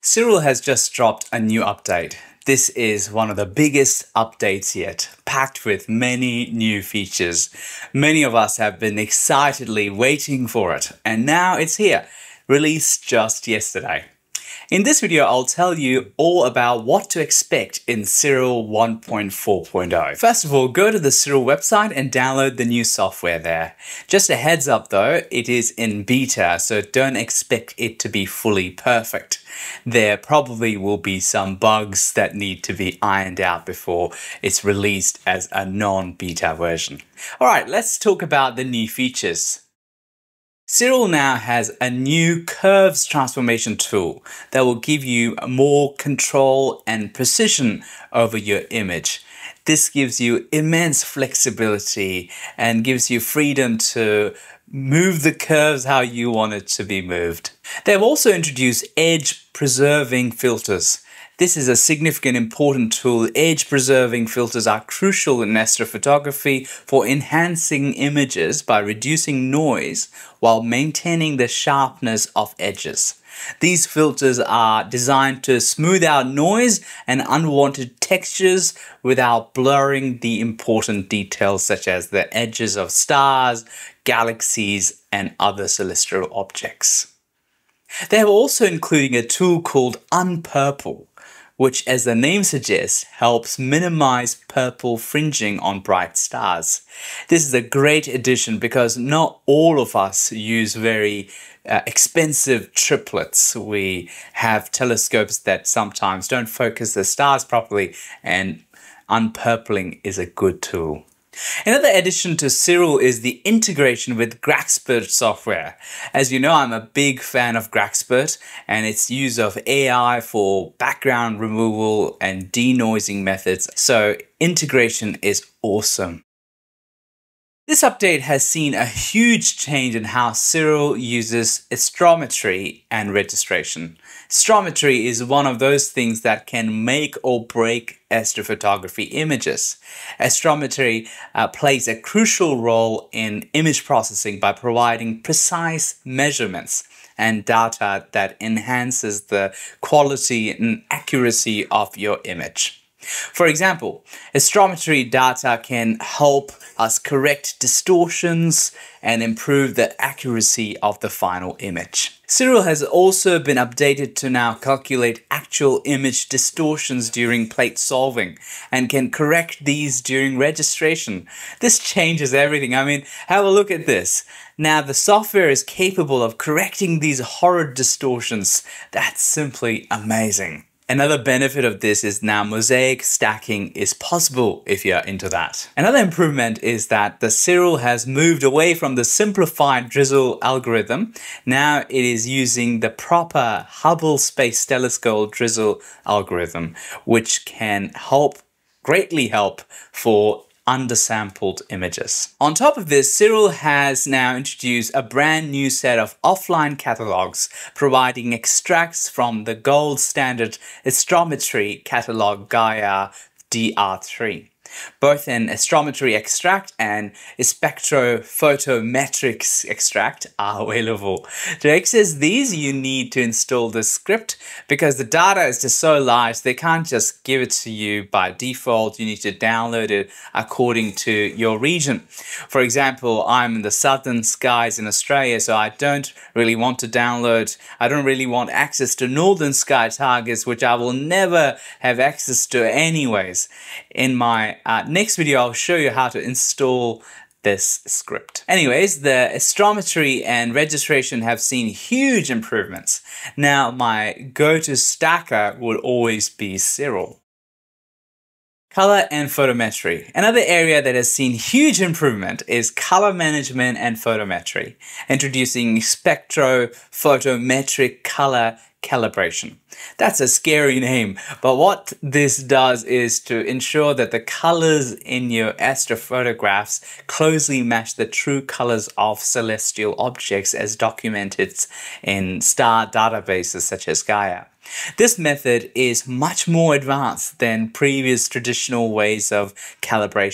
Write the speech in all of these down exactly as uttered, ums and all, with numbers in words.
Siril has just dropped a new update. This is one of the biggest updates yet, packed with many new features. Many of us have been excitedly waiting for it, and now it's here, released just yesterday. In this video, I'll tell you all about what to expect in Siril one point four point oh. First of all, go to the Siril website and download the new software there. Just a heads up though, it is in beta, so don't expect it to be fully perfect. There probably will be some bugs that need to be ironed out before it's released as a non-beta version. Alright, let's talk about the new features. Siril now has a new curves transformation tool that will give you more control and precision over your image. This gives you immense flexibility and gives you freedom to move the curves how you want it to be moved. They've also introduced edge preserving filters. This is a significant important tool. Edge preserving filters are crucial in astrophotography for enhancing images by reducing noise while maintaining the sharpness of edges. These filters are designed to smooth out noise and unwanted textures without blurring the important details such as the edges of stars, galaxies, and other celestial objects. They are also including a tool called Unpurple, which, as the name suggests, helps minimize purple fringing on bright stars. This is a great addition because not all of us use very uh, expensive triplets. We have telescopes that sometimes don't focus the stars properly, and unpurpling is a good tool. Another addition to Siril is the integration with Grexpert software. As you know, I'm a big fan of Grexpert and its use of A I for background removal and denoising methods, so integration is awesome. This update has seen a huge change in how Siril uses astrometry and registration. Astrometry is one of those things that can make or break astrophotography images. Astrometry uh, plays a crucial role in image processing by providing precise measurements and data that enhances the quality and accuracy of your image. For example, astrometry data can help us correct distortions and improve the accuracy of the final image. Siril has also been updated to now calculate actual image distortions during plate solving and can correct these during registration. This changes everything. I mean, have a look at this. Now the software is capable of correcting these horrid distortions. That's simply amazing. Another benefit of this is now mosaic stacking is possible if you're into that. Another improvement is that the Siril has moved away from the simplified drizzle algorithm. Now it is using the proper Hubble Space Telescope drizzle algorithm, which can help, greatly help for undersampled images. On top of this, Siril has now introduced a brand new set of offline catalogs providing extracts from the gold standard astrometry catalog Gaia D R three. Both an astrometry extract and a spectrophotometrics extract are available. To access these, you need to install the script because the data is just so large, they can't just give it to you by default. You need to download it according to your region. For example, I'm in the southern skies in Australia, so I don't really want to download, I don't really want access to northern sky targets, which I will never have access to anyways. In my Uh, next video, I'll show you how to install this script. Anyways, the astrometry and registration have seen huge improvements. Now, my go-to stacker would always be Siril. Color and photometry. Another area that has seen huge improvement is color management and photometry, introducing spectrophotometric color calibration. That's a scary name, but what this does is to ensure that the colors in your astrophotographs closely match the true colors of celestial objects as documented in star databases such as Gaia. This method is much more advanced than previous traditional ways of calibration.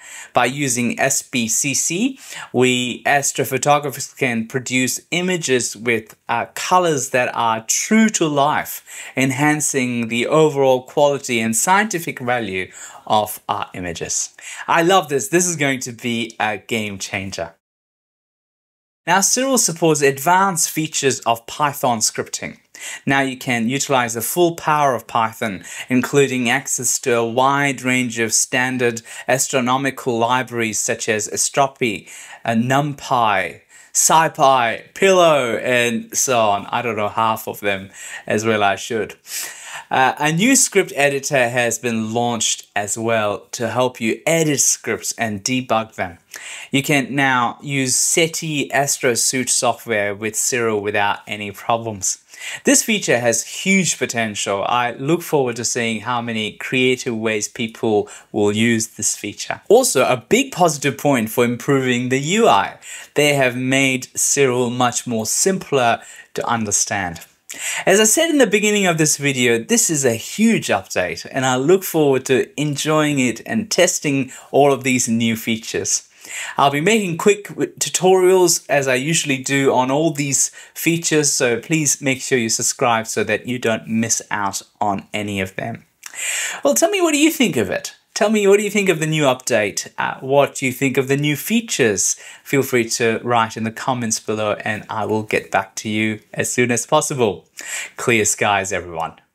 By using S B C C, we astrophotographers can produce images with uh, colors that are true to life, enhancing the overall quality and scientific value of our images. I love this. This is going to be a game changer. Now, Siril supports advanced features of Python scripting. Now you can utilize the full power of Python, including access to a wide range of standard astronomical libraries such as Astropy, NumPy, SciPy, Pillow, and so on. I don't know half of them as well I should. Uh, a new script editor has been launched as well to help you edit scripts and debug them. You can now use SETI AstroSuite software with Siril without any problems. This feature has huge potential. I look forward to seeing how many creative ways people will use this feature. Also, a big positive point for improving the U I. They have made Siril much more simpler to understand. As I said in the beginning of this video, this is a huge update and I look forward to enjoying it and testing all of these new features. I'll be making quick tutorials as I usually do on all these features, so please make sure you subscribe so that you don't miss out on any of them. Well, tell me, what do you think of it? Tell me, what do you think of the new update? Uh, what do you think of the new features? Feel free to write in the comments below and I will get back to you as soon as possible. Clear skies, everyone.